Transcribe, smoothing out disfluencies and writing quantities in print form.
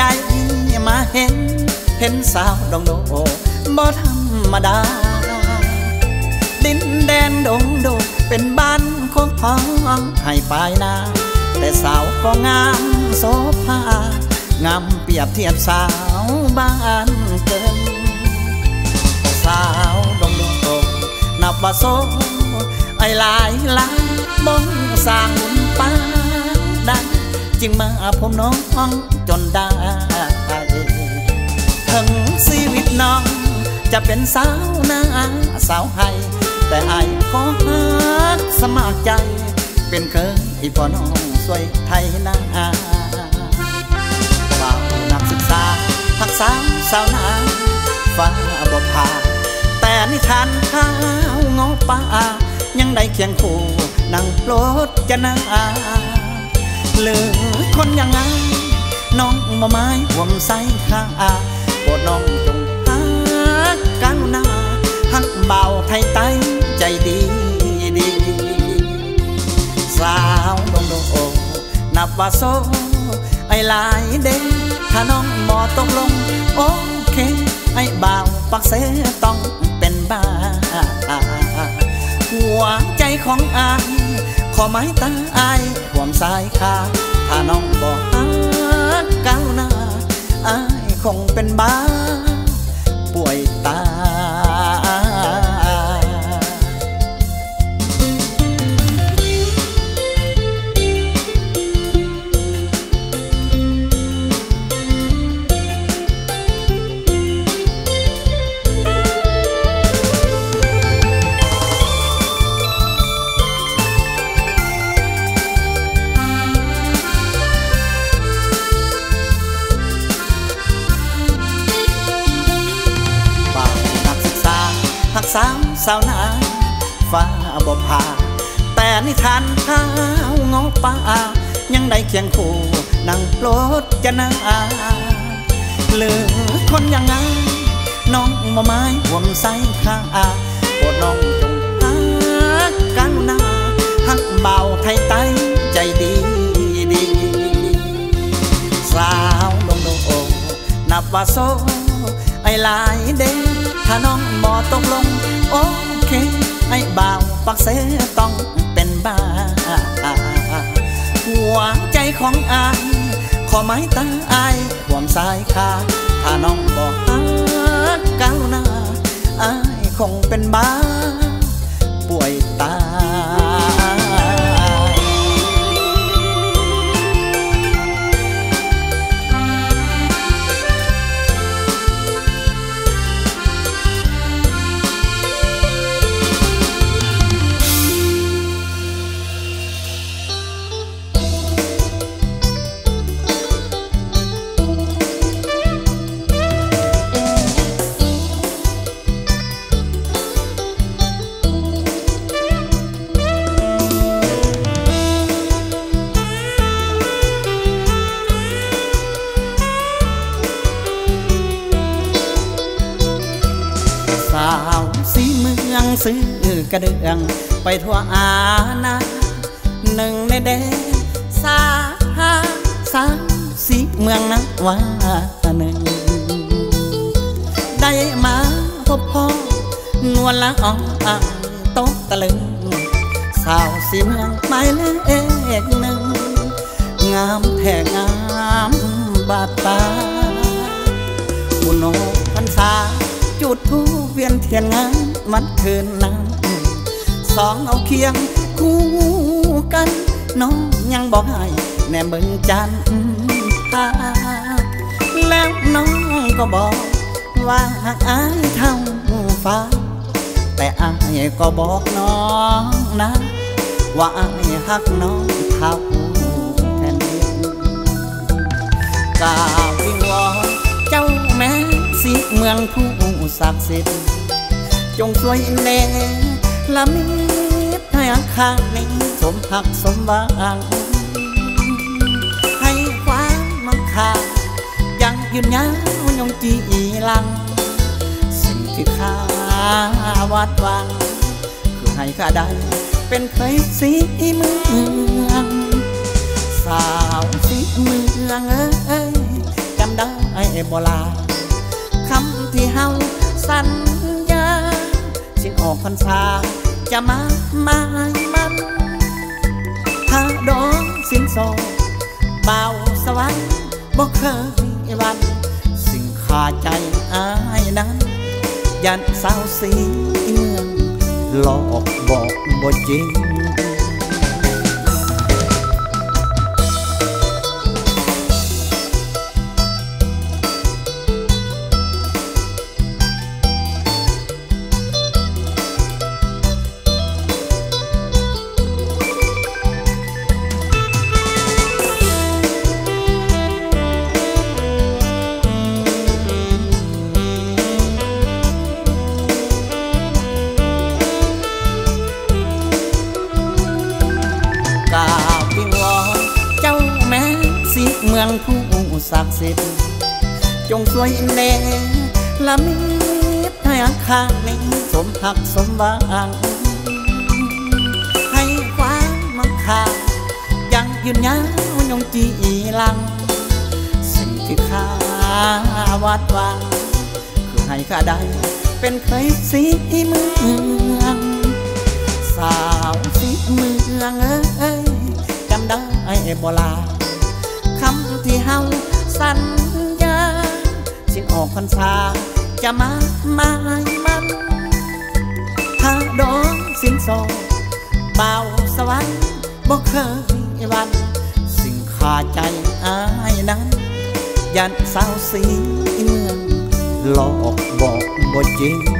ได้มาเห็นสาวดงโดบ่ธรรมดาดินแดนดงโดเป็นบ้านของพ้องให้ปลายนาแต่สาวก็งามโสภางามเปรียบเทียบสาวบ้านเกินสาวดงโดนับว่าโซไอ้หลายบ่งสร้างบุญปานได้จึงมาพบน้องจนได้ถึงชีวิตน้องจะเป็นสาวนาสาวไห้แต่ไอ้ขอฮักสมัครใจเป็นเคยอีพ่อน้องสวยไทยนาบ่าวนักศึกษาหักสาวสาวนาฟ้าบ่ผ่าแต่นิทานข้าวงอป่ายังได้เคียงคู่นั่งโปรดจะนาหรือคนยังไงน้องบ่ไม้ห่วงใส่ข้าโปรดน้องจงฮักกันนาฮักเบาไทยไตใจดีสาวดงโดนับว่าโซไอ้หลายเด้ถ้าน้องบ่ตกลงโอเคไอ้บ่าวปักเสต้องเป็นบ้าหัวใจของอายขอไม้ตาอายห่วมสายขาถ้าน้องบ่ฮักก้าวหน้าอายคงเป็นบ้าป่วยตาสาวสาวนาฟ้าบ่ผ่าแต่นิทานข้าวงอป่ายังได้เคียงคู่นั่งโปรดจะนาหรือคนยังไงน้องบ่ไม้ห่วงใส่ข้าโปรดน้องจงฮักกันนาฮักเบาไทยไตใจดีสาวดงโดนับว่าโซไอ้หลายเด้ถ้าน้องบ่ตกลงโอเคไอ้บ่าวปักเสต้องเป็นบ้าหัวใจของอายขอไม้ตาอายห่วมสายขาถ้าน้องบ่ฮักก้าวหน้าอายคงเป็นบ้าป่วยตาซื้อกระเดื่องไปทั่วอาณาหนึ่งในแดนสามสีเมืองนักว่าหนึ่งได้มาพบพ่อนวลละอ่อนโต๊ะตะลึงสาวสีเมืองหมายเลขหนึ่งงามแท้งามบาดตาบุญโนพรรษาจุดธูปเวียนเทียนงานวันคืนนั้นสองเอาเคียงคู่กันน้องยังบอกให้แนมเบิ่งจันทราแล้วน้องก็บอกว่าหากอายเท่าฟ้าแต่อายก็บอกน้องนะว่าอายหักน้องเท่าแผ่นดินกราบวิงวอนเจ้าแม่สีเมืองผู้ศักดิ์สิทธิ์จงช่วยแน่ละมิดให้อาคารนี้สมหักสมหวังให้ความมั่งคั่งยังยืนยาวยงจีลังสิ่งที่ข้าวาดหวังคือให้ข้าได้เป็นเคยสีเมืองสาวสีเมืองเอ้ยจำได้บ่ลาคำที่เฮาสัญญาสิ้นออกพรรษาจะมาหมายมันถ้าดองสิ้นโซเบาสวรรค์บ่เคยวันสิ่งขาดใจอายนั้นยันสาวสีเมืองหลอกบอกบ่จริงเมืองผู้ศักดิ์สิทธิ์จงช่วยแน่ละมิตรให้อาคารนี้สมหักสมหวังให้ความมั่งคั่งยังยืนยาวยงจีลังสิ่งที่ข้าวาดหวังคือให้ข้าได้เป็นเคยสีเมืองสาวสีเมืองเอ้ยจำได้บ่ลาคำที่เฮาสัญญาสิ้นออกพรรษาจะมาหมายมันถ้าดองสิ้นโซเบาสวรรค์บ่เคยวันสิ่งขาดใจอายนั้นยันสาวสีเมืองหลอกบอกบ่จริง